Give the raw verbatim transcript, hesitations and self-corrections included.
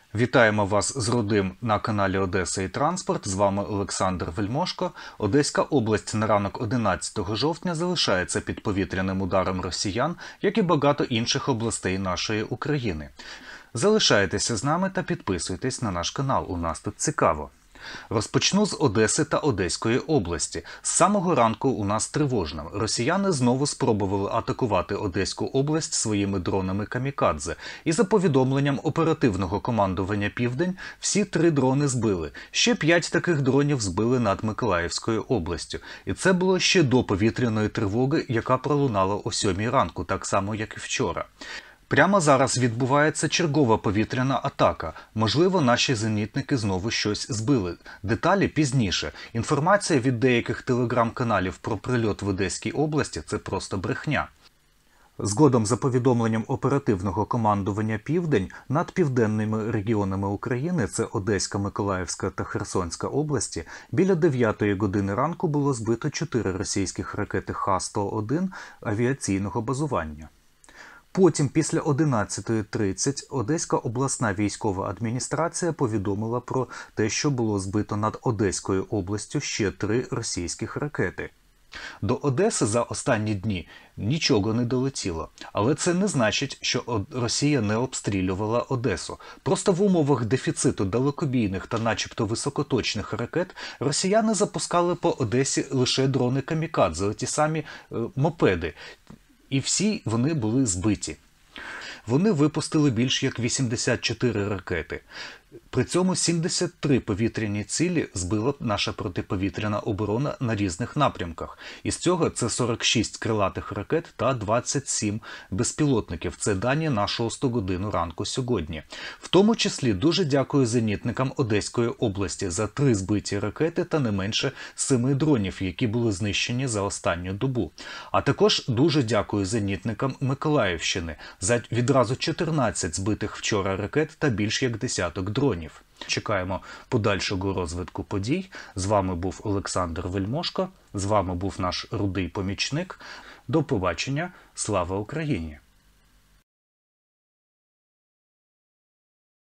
Вітаємо вас з родим на каналі Одеса і Транспорт. З вами Олександр Вельмошко. Одеська область на ранок одинадцятого жовтня залишається під повітряним ударом росіян, як і багато інших областей нашої України. Залишайтеся з нами та підписуйтесь на наш канал, у нас тут цікаво. Розпочну з Одеси та Одеської області. З самого ранку у нас тривожно. Росіяни знову спробували атакувати Одеську область своїми дронами камікадзе. І за повідомленням оперативного командування «Південь» всі три дрони збили. Ще п'ять таких дронів збили над Миколаївською областю. І це було ще до повітряної тривоги, яка пролунала о сьомій ранку, так само як і вчора. Прямо зараз відбувається чергова повітряна атака. Можливо, наші зенітники знову щось збили. Деталі пізніше. Інформація від деяких телеграм-каналів про прильот в Одеській області – це просто брехня. Згодом, за повідомленням оперативного командування «Південь», над південними регіонами України, це Одеська, Миколаївська та Херсонська області, біля дев'ятої години ранку було збито чотири російських ракети Х сто один авіаційного базування. Потім, після одинадцятої тридцять, Одеська обласна військова адміністрація повідомила про те, що було збито над Одеською областю ще три російських ракети. До Одеси за останні дні нічого не долетіло. Але це не значить, що Росія не обстрілювала Одесу. Просто в умовах дефіциту далекобійних та начебто високоточних ракет росіяни запускали по Одесі лише дрони камікадзе, ті самі е, мопеди. І всі вони були збиті. Вони випустили більш як вісімдесят чотири ракети. При цьому сімдесят три повітряні цілі збила наша протиповітряна оборона на різних напрямках. Із цього це сорок шість крилатих ракет та двадцять сім безпілотників. Це дані на шосту годину ранку сьогодні. В тому числі дуже дякую зенітникам Одеської області за три збиті ракети та не менше семи дронів, які були знищені за останню добу. А також дуже дякую зенітникам Миколаївщини за відразу чотирнадцять збитих вчора ракет та більш як десяток дронів. Чекаємо подальшого розвитку подій. З вами був Олександр Вельмошко, з вами був наш рудий помічник. До побачення. Слава Україні!